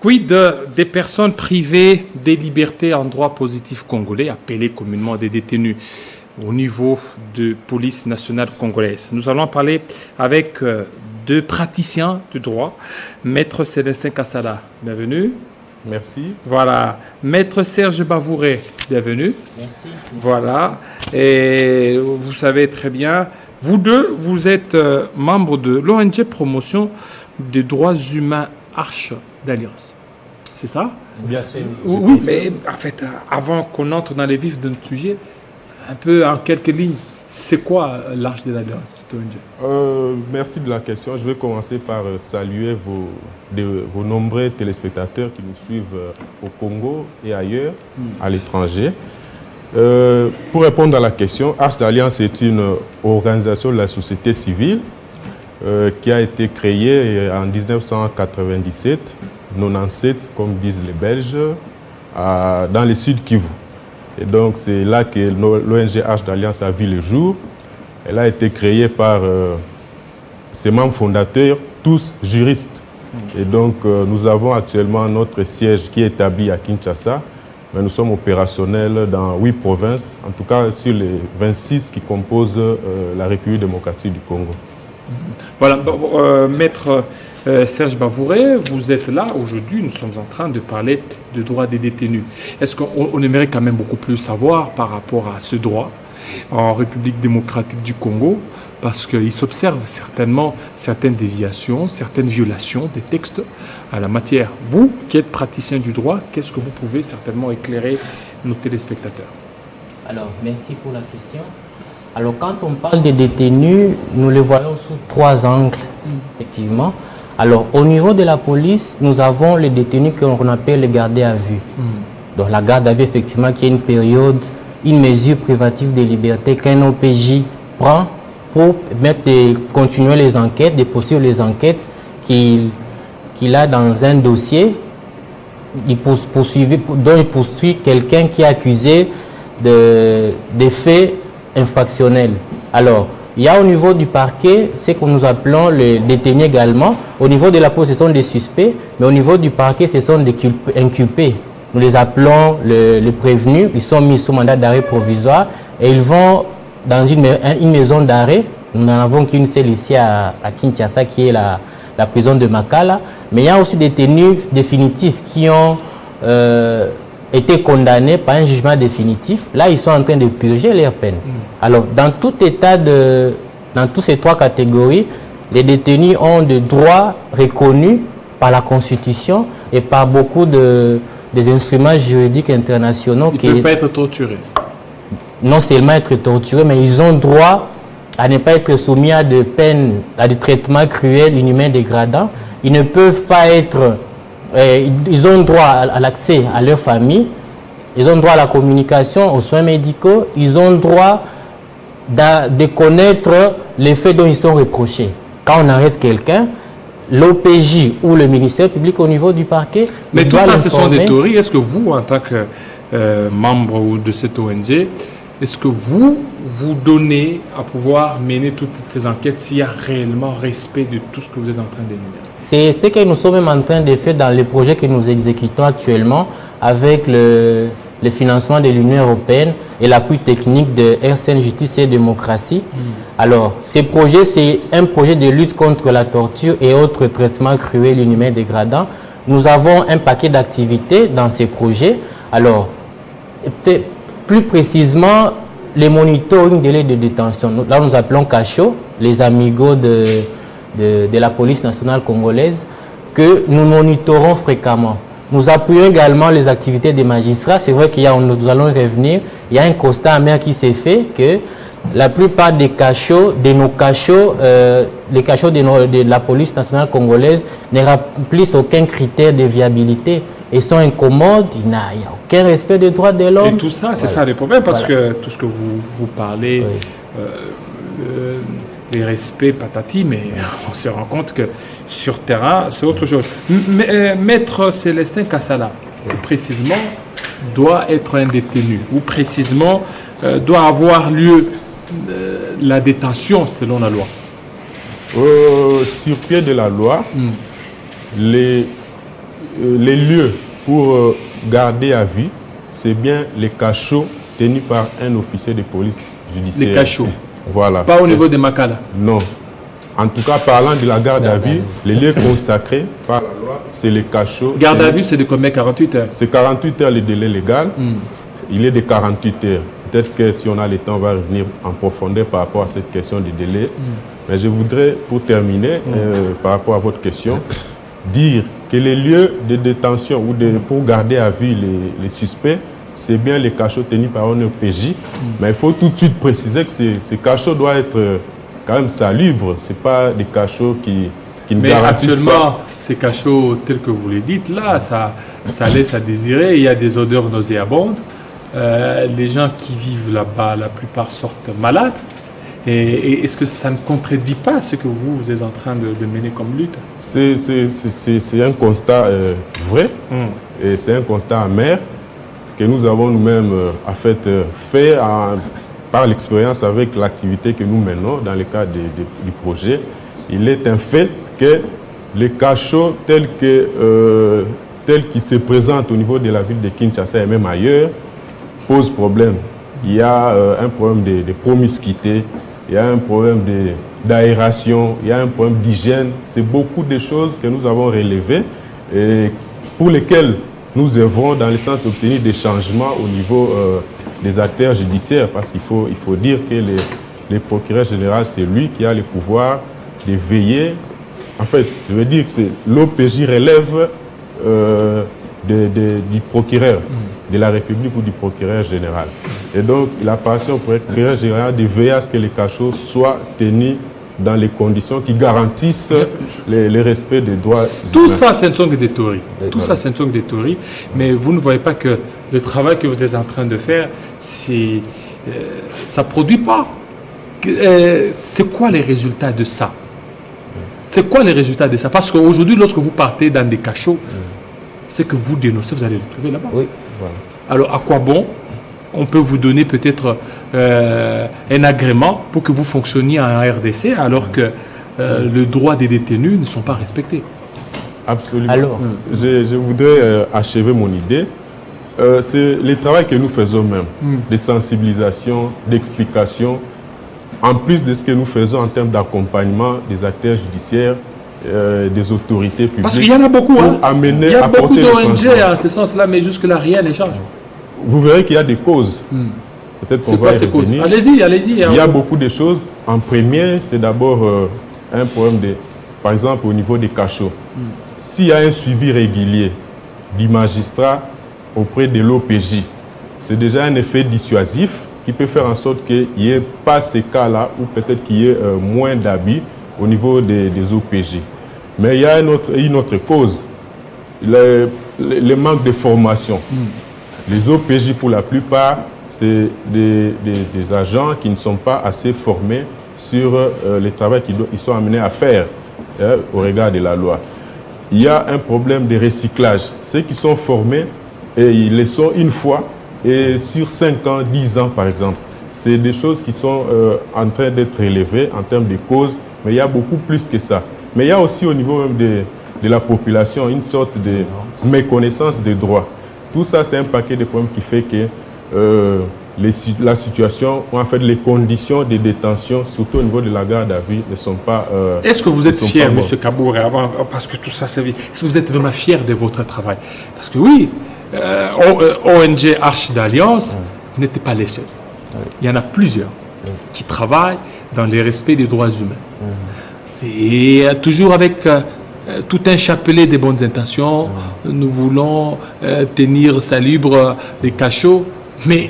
Quid des personnes privées des libertés en droit positif congolais, appelées communément des détenus au niveau de police nationale congolaise? Nous allons parler avec deux praticiens du droit. Maître Célestin Kassala, bienvenue. Merci. Voilà. Maître Serge Bavouré, bienvenue. Merci. Voilà. Et vous savez très bien, vous deux, vous êtes membres de l'ONG Promotion des droits humains Arche d'Alliance. C'est ça? Bien sûr. Oui, mais en fait, avant qu'on entre dans les vifs de notre sujet, un peu en quelques lignes, c'est quoi l'Arche de l'Alliance, cette ONG? Merci de la question. Je vais commencer par saluer vos nombreux téléspectateurs qui nous suivent au Congo et ailleurs, à l'étranger. Pour répondre à la question, Arche d'Alliance est une organisation de la société civile qui a été créée en 1997, 97, comme disent les Belges, dans le sud Kivu. Et donc, c'est là que l'ONG Arche d'Alliance a vu le jour. Elle a été créée par ses membres fondateurs, tous juristes. Et donc, nous avons actuellement notre siège qui est établi à Kinshasa, mais nous sommes opérationnels dans 8 provinces, en tout cas sur les 26 qui composent la République démocratique du Congo. Voilà, Maître Serge Bavouré, vous êtes là aujourd'hui, nous sommes en train de parler de droits des détenus. Est-ce qu'on aimerait quand même beaucoup plus savoir par rapport à ce droit en République démocratique du Congo, parce qu'il s'observe certainement certaines déviations, certaines violations des textes à la matière. Vous, qui êtes praticien du droit, qu'est-ce que vous pouvez certainement éclairer nos téléspectateurs? Alors, merci pour la question. Alors, quand on parle des détenus, nous les voyons sous 3 angles, effectivement. Alors, au niveau de la police, nous avons les détenus qu'on appelle les gardés à vue. Donc, la garde à vue, effectivement, qui est une période, une mesure privative de liberté qu'un OPJ prend pour continuer les enquêtes, de poursuivre les enquêtes qu'il a dans un dossier. Dont il poursuit quelqu'un qui est accusé de faits infractionnels. Alors, il y a au niveau du parquet ce que nous appelons les détenus également. Au niveau de la police, ce sont des suspects, mais au niveau du parquet, ce sont des inculpés. Nous les appelons les prévenus. Ils sont mis sous mandat d'arrêt provisoire et ils vont dans une maison d'arrêt. Nous n'en avons qu'une seule ici à Kinshasa, qui est la prison de Makala. Mais il y a aussi des détenus définitifs qui ont été condamnés par un jugement définitif. Là, ils sont en train de purger leur peine. Alors, dans toutes ces 3 catégories, les détenus ont des droits reconnus par la Constitution et par beaucoup des instruments juridiques internationaux. Ils ne peuvent pas être torturés. Non seulement être torturés, mais ils ont droit à ne pas être soumis à des peines, à des traitements cruels, inhumains, dégradants. Ils ne peuvent pas être... ils ont droit à l'accès à leur famille, ils ont droit à la communication, aux soins médicaux, ils ont droit de connaître les faits dont ils sont reprochés. Quand on arrête quelqu'un, l'OPJ ou le ministère public au niveau du parquet... Mais tout ça, ce sont des théories. Est-ce que vous, en tant que membre de cette ONG, est-ce que vous donnez à pouvoir mener toutes ces enquêtes s'il y a réellement respect de tout ce que vous êtes en train d'énumérer? C'est ce que nous sommes même en train de faire dans les projets que nous exécutons actuellement avec le financement de l'Union européenne et l'appui technique de RCN Justice et Démocratie. Alors, ce projet, c'est un projet de lutte contre la torture et autres traitements cruels, inhumains, dégradants. Nous avons un paquet d'activités dans ces projets. Alors, plus précisément, les monitoring délais de détention. Là, nous appelons CACHO, les amigos de la police nationale congolaise, que nous monitorons fréquemment. Nous appuyons également les activités des magistrats. C'est vrai qu'il y a, nous allons revenir, il y a un constat amer qui s'est fait que la plupart des cachots, les cachots de la police nationale congolaise ne remplissent aucun critère de viabilité et sont incommodes, il n'y a aucun respect des droits de l'homme. Et tout ça, c'est ça le problème, parce que tout ce que vous parlez, les respects patati, mais on se rend compte que sur terrain, c'est autre chose. Maître Célestin Kassala, précisément, doit être un détenu, ou précisément, doit avoir lieu la détention selon la loi. Sur pied de la loi, les lieux pour garder à vue, c'est bien les cachots tenus par un officier de police judiciaire. Les cachots. Voilà. Pas au niveau de Makala. Non. En tout cas, parlant de la garde à vue, les lieux consacrés par la loi, c'est les cachots. Garde à vue, c'est de combien? 48 heures? C'est 48 heures le délai légal. Il est de 48 heures. Peut-être que si on a le temps, on va revenir en profondeur par rapport à cette question du délai. Mais je voudrais, pour terminer, par rapport à votre question, dire que les lieux de détention ou pour garder à vue les suspects, c'est bien les cachots tenus par un OPJ. Mais il faut tout de suite préciser que ces cachots doivent être quand même salubres. Ce n'est pas des cachots qui ne garantissent pas. Mais actuellement, ces cachots, tels que vous les dites, là, ça laisse à désirer. Il y a des odeurs nauséabondes. Les gens qui vivent là-bas, la plupart sortent malades. Et est-ce que ça ne contredit pas ce que vous êtes en train de mener comme lutte? C'est un constat vrai et c'est un constat amer que nous avons nous-mêmes fait par l'expérience avec l'activité que nous menons dans le cadre du projet. Il est un fait que les cachots tels qu'ils se présentent au niveau de la ville de Kinshasa et même ailleurs posent problème. Il y a un problème de promiscuité, il y a un problème d'aération, il y a un problème d'hygiène. C'est beaucoup de choses que nous avons relevées et pour lesquelles nous œuvrons dans le sens d'obtenir des changements au niveau des acteurs judiciaires, parce qu'il faut dire que le procureur général, c'est lui qui a le pouvoir de veiller. En fait, je veux dire que l'OPJ relève du procureur de la République ou du procureur général. Et donc, il appartient au procureur général de veiller à ce que les cachots soient tenus dans les conditions qui garantissent le respect des droits Tout humains. ça, ce ne sont que des théories. Tout ça, ce ne sont que des théories. Mais vous ne voyez pas que le travail que vous êtes en train de faire, ça ne produit pas. C'est quoi les résultats de ça? C'est quoi les résultats de ça? Parce qu'aujourd'hui, lorsque vous partez dans des cachots, c'est que vous dénoncez, vous allez le trouver là-bas. Oui, voilà. Alors, à quoi bon? On peut vous donner peut-être un agrément pour que vous fonctionniez en RDC alors que le droit des détenus ne sont pas respectés. Absolument. Alors, je voudrais achever mon idée. C'est le travail que nous faisons même, de sensibilisation, d'explication, en plus de ce que nous faisons en termes d'accompagnement des acteurs judiciaires, des autorités publiques. Parce qu'il y en a beaucoup. Hein. Amener, il y a beaucoup d'ONG en ce sens-là, mais jusque-là, rien ne change. Vous verrez qu'il y a des causes. Peut-être qu'on va y revenir. Allez-y, allez-y. Il y a beaucoup de choses. En premier, c'est d'abord un problème par exemple, au niveau des cachots. S'il y a un suivi régulier du magistrat auprès de l'OPJ, c'est déjà un effet dissuasif qui peut faire en sorte qu'il n'y ait pas ces cas-là ou peut-être qu'il y ait moins d'abus au niveau des OPJ. Mais il y a une autre cause, le manque de formation. Les OPJ, pour la plupart, c'est des agents qui ne sont pas assez formés sur le travail qu'ils sont amenés à faire au regard de la loi. Il y a un problème de recyclage. Ceux qui sont formés, et ils le sont une fois, et sur 5 ans, 10 ans par exemple. C'est des choses qui sont en train d'être élevées en termes de causes, mais il y a beaucoup plus que ça. Mais il y a aussi au niveau même de la population une sorte de méconnaissance des droits. Tout ça, c'est un paquet de problèmes qui fait que la situation, ou en fait les conditions de détention, surtout au niveau de la garde à vue, ne sont pas... Est-ce que vous êtes fier, M. Kabouré, parce que tout ça, c'est... Est-ce que vous êtes vraiment fier de votre travail? Parce que oui, ONG Arche d'Alliance, vous n'êtes pas les seuls. Il y en a plusieurs qui travaillent dans le respect des droits humains. Et toujours avec tout un chapelet de bonnes intentions, nous voulons tenir salubre les cachots, mais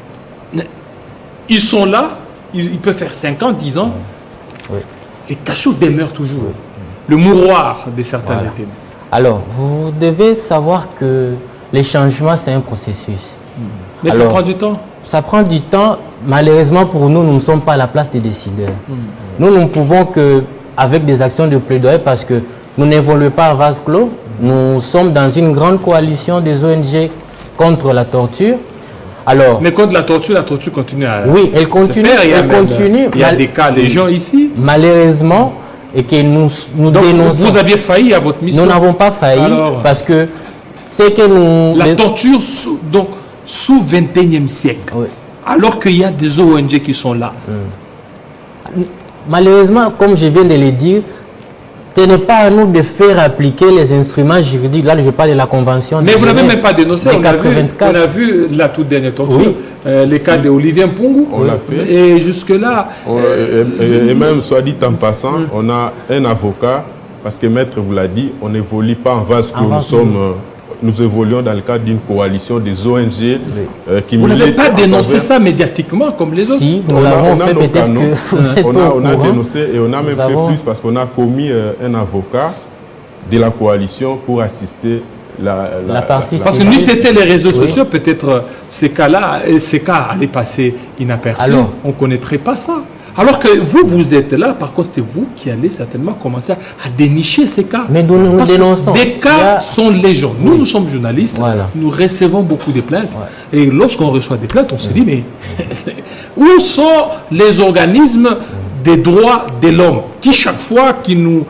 ils sont là, ils peuvent faire 5 ans, 10 ans, les cachots demeurent toujours. Le mouroir de certains détenus. Alors, vous devez savoir que les changements, c'est un processus. Mais alors, ça prend du temps. Ça prend du temps. Malheureusement, pour nous, nous ne sommes pas à la place des décideurs. Nous ne pouvons qu'avec des actions de plaidoyer, parce que nous n'évoluons pas à vase clos. Nous sommes dans une grande coalition des ONG contre la torture. Alors, mais contre la torture continue à... Oui, elle continue. Il y a des cas, des gens ici. Malheureusement, et que nous Donc, dénonçons. vous aviez failli à votre mission? Nous n'avons pas failli. Alors, parce que c'est que nous... La torture sous 21e siècle, Oui. alors qu'il y a des ONG qui sont là. Malheureusement, comme je viens de le dire, ce n'est pas à nous de faire appliquer les instruments juridiques. Là, je parle de la Convention. Mais vous n'avez même pas dénoncé. de On 84. a vu la toute dernière torture, Oui. les cas d'Olivier Mpungu. On l'a fait. Et jusque-là... Et même, soit dit en passant, on a un avocat, parce que Maître vous l'a dit, on n'évolue pas en vase que nous sommes... Nous évoluons dans le cadre d'une coalition des ONG qui Vous n'avez militent pas en dénoncé faveur- ça médiatiquement comme les autres? Si, nous l'avons fait, nos peut-être canaux. que vous n'êtes pas au On a courant. dénoncé et on a même fait plus parce qu'on a commis un avocat de la coalition pour assister La partie Parce que nous, c'était les réseaux sociaux, peut-être ces cas-là, ces cas allaient passer inaperçus. Alors, on ne connaîtrait pas ça. Alors que vous êtes là, par contre, c'est vous qui allez certainement commencer à dénicher ces cas. Mais nous Parce que dénonçons. des cas sont légion. Nous sommes journalistes, Voilà. nous recevons beaucoup de plaintes. Et lorsqu'on reçoit des plaintes, on se dit, mais où sont les organismes des droits de l'homme qui chaque fois qui nous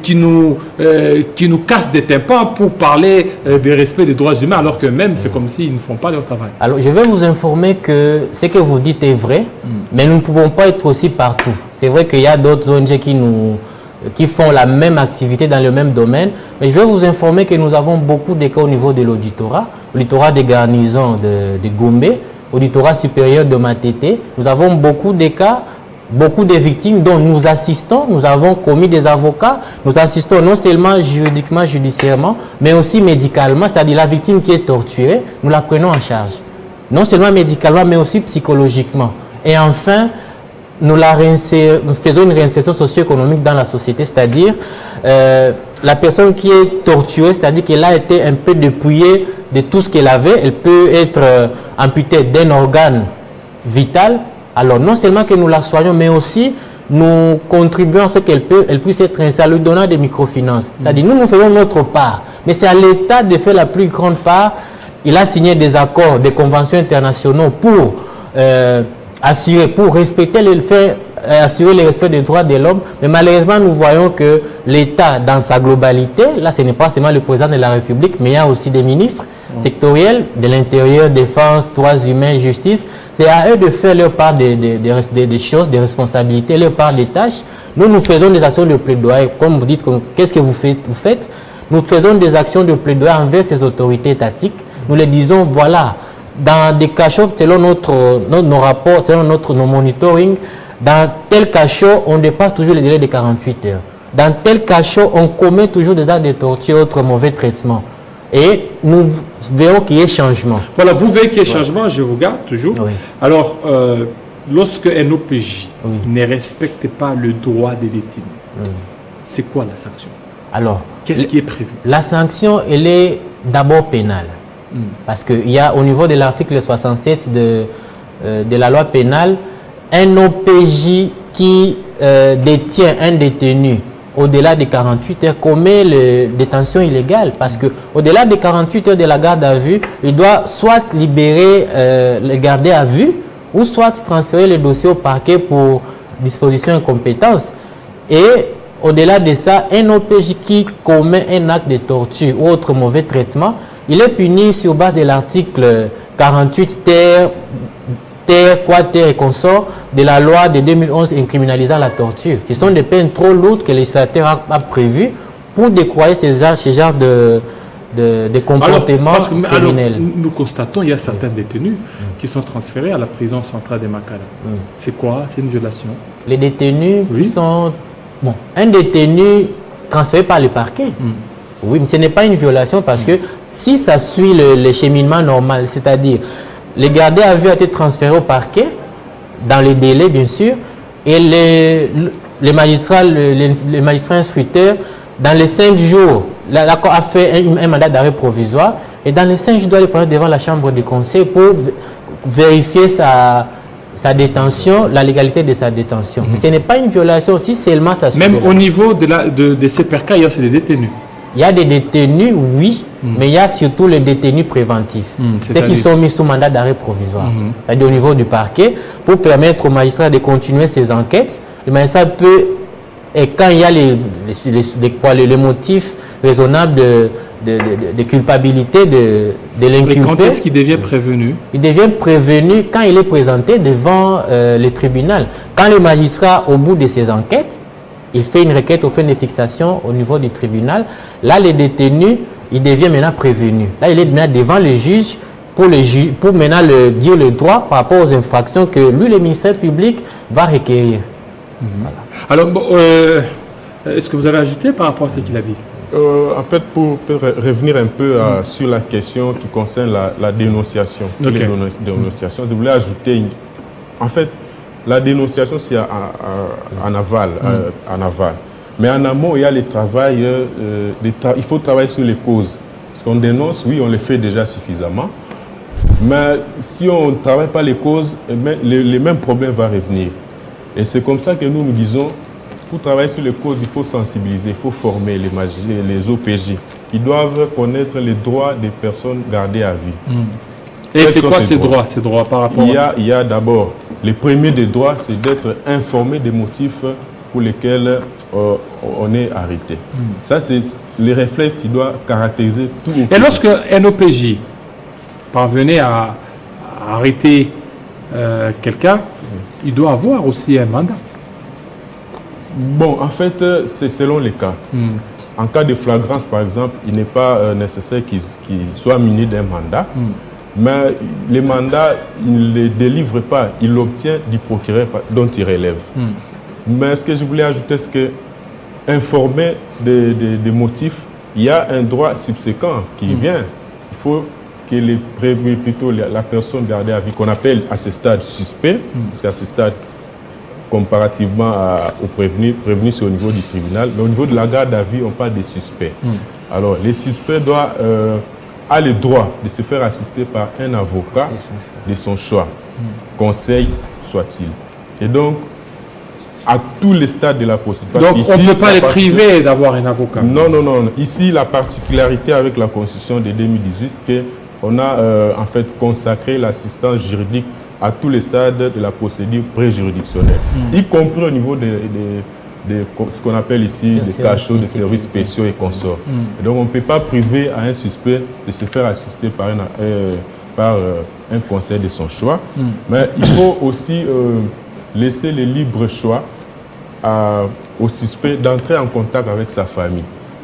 cassent des tympans pour parler des respects des droits humains, alors que même c'est comme s'ils ne font pas leur travail. Alors, je vais vous informer que ce que vous dites est vrai, mais nous ne pouvons pas être aussi partout. C'est vrai qu'il y a d'autres ONG qui font la même activité dans le même domaine, mais je vais vous informer que nous avons beaucoup de cas au niveau de l'auditorat des garnisons de Gombe, auditorat supérieur de Matete. Nous avons beaucoup de cas, beaucoup de victimes dont nous assistons. Nous avons commis des avocats, nous assistons non seulement juridiquement, judiciairement, mais aussi médicalement, c'est-à-dire la victime qui est torturée, nous la prenons en charge. Non seulement médicalement, mais aussi psychologiquement. Et enfin, nous faisons une réinsertion socio-économique dans la société, c'est-à-dire la personne qui est torturée, c'est-à-dire qu'elle a été un peu dépouillée de tout ce qu'elle avait, elle peut être amputée d'un organe vital. Alors non seulement que nous la soignons, mais aussi nous contribuons à ce qu'elle puisse être insérée, en lui donnant des microfinances. C'est-à-dire nous faisons notre part, mais c'est à l'État de faire la plus grande part. Il a signé des accords, des conventions internationaux pour assurer le respect des droits de l'homme, mais malheureusement nous voyons que l'État dans sa globalité, là ce n'est pas seulement le président de la République, mais il y a aussi des ministres sectoriels de l'intérieur, défense, droits humains, justice. C'est à eux de faire leur part des choses, des responsabilités, leur part des tâches. Nous faisons des actions de plaidoyer, comme vous dites, qu'est-ce que vous faites? Nous faisons des actions de plaidoyer envers ces autorités étatiques. Nous les disons, voilà, dans des cachots, selon nos rapports, selon nos monitoring, dans tel cachot, on dépasse toujours le délai de 48 heures. Dans tel cachot, on commet toujours des actes de torture, autres mauvais traitements. Et nous verrons qu'il y ait changement. Voilà, vous verrez qu'il y ait changement, je vous garde toujours. Oui. Alors, lorsque un OPJ ne respecte pas le droit des détenus, c'est quoi la sanction? Alors, qu'est-ce qui est prévu? La sanction, elle est d'abord pénale. Parce qu'il y a au niveau de l'article 67 de la loi pénale, un OPJ qui détient un détenu au-delà de 48 heures commet la détention illégale. Parce qu'au-delà de 48 heures de la garde à vue, il doit soit libérer le gardé à vue ou soit transférer le dossier au parquet pour disposition et compétence. Et au-delà de ça, un OPJ qui commet un acte de torture ou autre mauvais traitement, il est puni sur base de l'article 48 terre et consort de la loi de 2011 incriminalisant la torture. Ce sont des peines trop lourdes que le législateur a prévues pour décroyer ce genre de comportements criminels. Nous constatons qu'il y a certains détenus qui sont transférés à la prison centrale de Makala. C'est quoi? C'est une violation? Les détenus qui sont... Bon, un détenu transféré par le parquet. Oui, mais ce n'est pas une violation parce que si ça suit le cheminement normal, c'est-à-dire les gardés à vue a été transféré au parquet, dans les délais bien sûr, et les magistrats instructeurs, dans les 5 jours, l'accord a fait un mandat d'arrêt provisoire, et dans les 5 jours, il doit le prendre devant la chambre de conseil pour vérifier sa détention, la légalité de sa détention. Mais ce n'est pas une violation, si seulement ça suit. Même au niveau de ces PRK, il y a aussi des détenus. Il y a des détenus, oui, mais il y a surtout les détenus préventifs. Ceux qui sont mis sous mandat d'arrêt provisoire. C'est-à-dire au niveau du parquet, pour permettre au magistrat de continuer ses enquêtes, le magistrat peut Et quand il y a les motifs raisonnables de culpabilité de l'inculpé. Et quand est-ce qu'il devient prévenu? Il devient prévenu quand il est présenté devant le tribunal. Quand le magistrat, au bout de ses enquêtes, il fait une requête au fin de fixation au niveau du tribunal, là, le détenu, il devient maintenant prévenu. Là, il est maintenant devant le juge pour maintenant dire le droit par rapport aux infractions que lui, le ministère public, va requérir. Voilà. Alors, est-ce que vous avez ajouté par rapport à ce qu'il a dit? En fait, pour revenir un peu sur la question qui concerne la dénonciation, Okay. dénonciation, je voulais ajouter, en fait, la dénonciation, c'est en aval, en aval. Mais en amont, il y a le travail, il faut travailler sur les causes. Parce qu'on dénonce, oui, on le fait déjà suffisamment. Mais si on ne travaille pas les causes, eh bien, les mêmes problèmes vont revenir. Et c'est comme ça que nous disons, pour travailler sur les causes, il faut sensibiliser, il faut former les OPJ. Ils doivent connaître les droits des personnes gardées à vie. Et c'est quoi ces droits par rapport Il y a d'abord, le premier des droits, c'est d'être informé des motifs pour lesquels on est arrêté. Ça, c'est les réflexes qui doivent caractériser tout OPJ. Et lorsque un OPJ parvenait à arrêter quelqu'un, il doit avoir aussi un mandat. Bon, en fait, c'est selon les cas. En cas de flagrance, par exemple, il n'est pas nécessaire qu'il soit muni d'un mandat. Mais les mandats, il ne les délivre pas. Il l'obtient du procureur dont il relève. Mais ce que je voulais ajouter, c'est que informer des motifs, il y a un droit subséquent qui vient. Il faut que la personne gardée à vie, qu'on appelle à ce stade suspect, parce qu'à ce stade, comparativement aux prévenus c'est au niveau du tribunal, mais au niveau de la garde à vue, on parle des suspects. Alors, les suspects doivent a le droit de se faire assister par un avocat de son choix, conseil soit-il. Et donc, à tous les stades de la procédure. Donc, on ne peut pas les priver d'avoir un avocat. Non, non, non. Ici, la particularité avec la Constitution de 2018, c'est qu'on a en fait consacré l'assistance juridique à tous les stades de la procédure préjuridictionnelle, y compris au niveau de ce qu'on appelle ici des cachots, des services spéciaux et consorts. Et donc on ne peut pas priver à un suspect de se faire assister par un conseil de son choix, mais il faut aussi laisser le libre choix au suspect d'entrer en contact avec sa famille,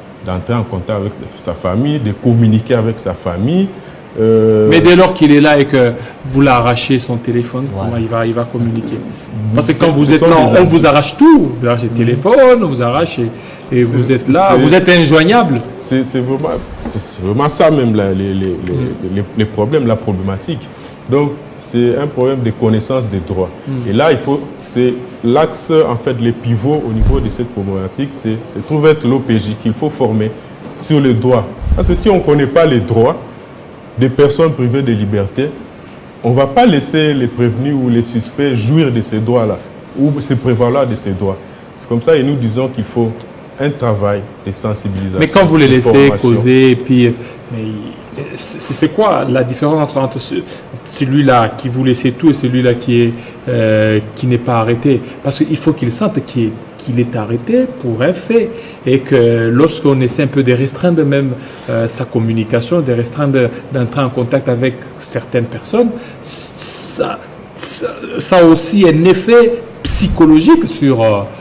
de communiquer avec sa famille. Mais dès lors qu'il est là et que vous l'arrachez son téléphone, comment il va communiquer? Parce que quand vous êtes là, on vous arrache tout. Vous arrachez le téléphone, on vous arrache et vous êtes là, vous êtes injoignable. C'est vraiment ça même les problèmes, la problématique. Donc c'est un problème de connaissance des droits. Et là, c'est l'axe, en fait, les pivots au niveau de cette problématique, c'est trouver être l'OPJ qu'il faut former sur les droits. Parce que si on ne connaît pas les droits des personnes privées de liberté, on ne va pas laisser les prévenus ou les suspects jouir de ces droits-là ou se prévaloir de ces droits. C'est comme ça et nous disons qu'il faut un travail de sensibilisation. Mais quand vous les laissez causer, et puis, c'est quoi la différence entre celui-là qui vous laisse tout et celui-là qui n'est pas arrêté? Parce qu'il faut qu'il sente qu'il est arrêté pour un fait et que lorsqu'on essaie un peu de restreindre même sa communication, de restreindre d'entrer en contact avec certaines personnes, ça a aussi un effet psychologique sur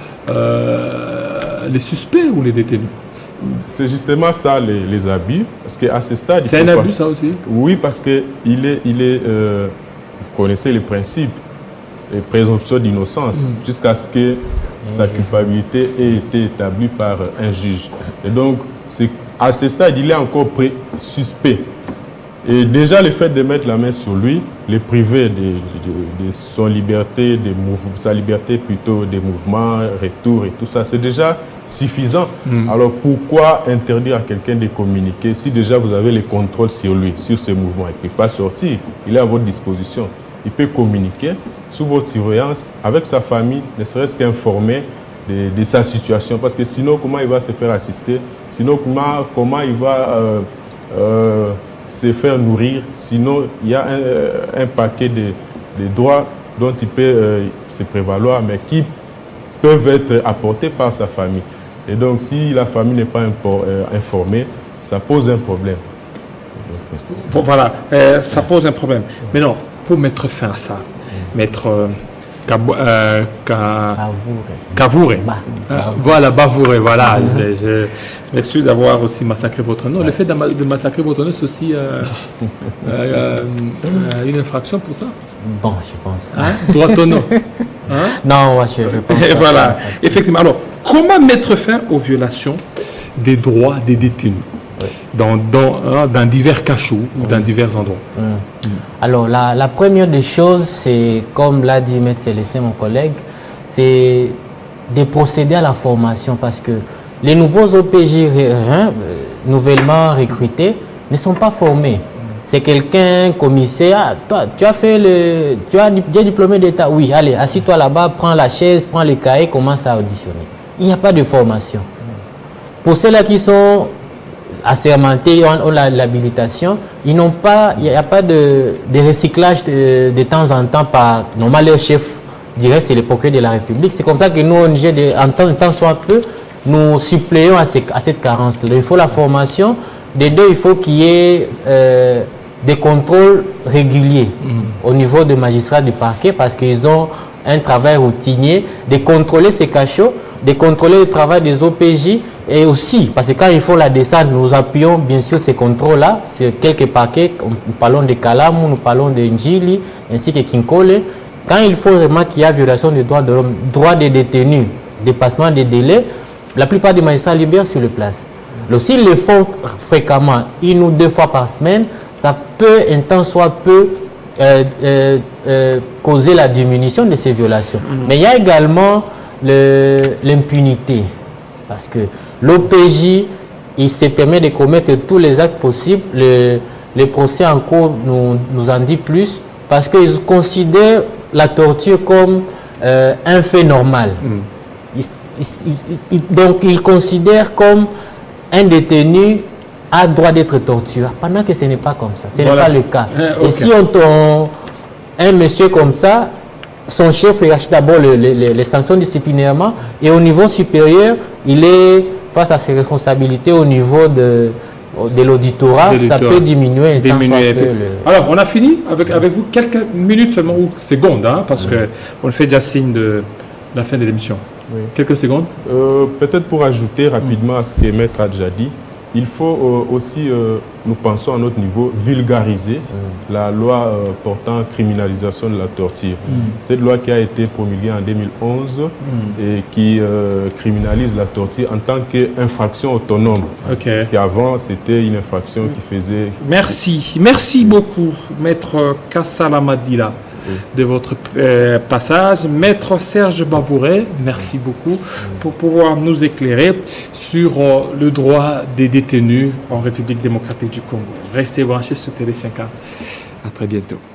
les suspects ou les détenus. C'est justement ça les abus, parce qu'à ce stade... C'est un abus ça aussi? Oui, parce que vous connaissez les principes, les présomptions d'innocence, jusqu'à ce que sa culpabilité ait été établie par un juge. Et donc, à ce stade, il est encore suspect. Et déjà, le fait de mettre la main sur lui, le priver de sa liberté plutôt des mouvements, retour et tout ça, c'est déjà suffisant. Alors, pourquoi interdire à quelqu'un de communiquer si déjà vous avez le contrôle sur lui, sur ses mouvements? Il ne peut pas sortir, il est à votre disposition. Il peut communiquer sous votre surveillance avec sa famille, ne serait-ce qu'informer de sa situation. Parce que sinon, comment il va se faire assister? Sinon, comment il va se faire nourrir? Sinon, il y a un paquet de droits dont il peut se prévaloir, mais qui peuvent être apportés par sa famille. Et donc, si la famille n'est pas informée, ça pose un problème. Voilà, ça pose un problème. Mais non, pour mettre fin à ça, Maître Kavouré. Voilà, Bavouré, voilà. Je m'excuse d'avoir aussi massacré votre nom. Le fait de massacrer votre nom, c'est aussi une infraction pour ça? Bon, je pense. Hein? Droit au nom. Hein? Non, je pense pas. Voilà, effectivement. Alors, comment mettre fin aux violations des droits des détenus dans divers cachots, dans divers endroits? Alors, la première des choses, c'est, comme l'a dit M. Célestin, mon collègue, c'est de procéder à la formation, parce que les nouveaux OPJ nouvellement recrutés ne sont pas formés. C'est quelqu'un, commissaire, ah, toi, tu as diplômé d'État, oui, allez, assis-toi là-bas, prends la chaise, prends les cahiers, commence à auditionner. Il n'y a pas de formation. Pour ceux-là qui sont assermentés, ont l'habilitation, il n'y a pas de recyclage de temps en temps par, normalement, leur chef direct, c'est le procureur de la République. C'est comme ça que nous, ONG, en tant soit peu, nous suppléons à cette carence-là. Il faut la formation. Des deux, il faut qu'il y ait des contrôles réguliers au niveau des magistrats du parquet, parce qu'ils ont un travail routinier de contrôler ces cachots, de contrôler le travail des OPJ, et aussi, parce que quand ils font la descente, nous appuyons bien sûr ces contrôles-là sur quelques parquets. Nous parlons de Kalamu, nous parlons de Njili, ainsi que Kinkole. Quand il faut vraiment qu'il y ait violation des droits de l'homme, droits des détenus, dépassement des délais, la plupart des magistrats libèrent sur le place. Donc, s'ils le font fréquemment, 1 ou 2 fois par semaine, ça peut, un temps soit peu, causer la diminution de ces violations. Mais il y a également l'impunité, parce que l'OPJ, il se permet de commettre tous les actes possibles. Les procès en cours nous en dit plus, parce qu'ils considèrent la torture comme un fait normal. Donc, ils considèrent comme un détenu a droit d'être torturé, pendant que ce n'est pas comme ça. Ce n'est pas le cas. Et si un monsieur comme ça, son chef hiérarchique d'abord les sanctions disciplinairement, et au niveau supérieur, il est face à ses responsabilités au niveau de l'auditorat, ça peut diminuer. Alors, on a fini avec vous quelques minutes seulement, ou secondes, hein, parce qu'on fait déjà signe de la fin de l'émission. Oui. Quelques secondes. Peut-être pour ajouter rapidement à ce que Maître a déjà dit, il faut aussi, nous pensons à notre niveau, vulgariser la loi portant criminalisation de la torture. Cette loi qui a été promulguée en 2011 et qui criminalise la torture en tant qu'infraction autonome. Parce qu'avant, c'était une infraction qui faisait... Merci beaucoup, Maître Kassala Madila, de votre passage. Maître Serge Bavouré, merci beaucoup pour pouvoir nous éclairer sur le droit des détenus en République démocratique du Congo. Restez branchés sur Télé 50. À très bientôt.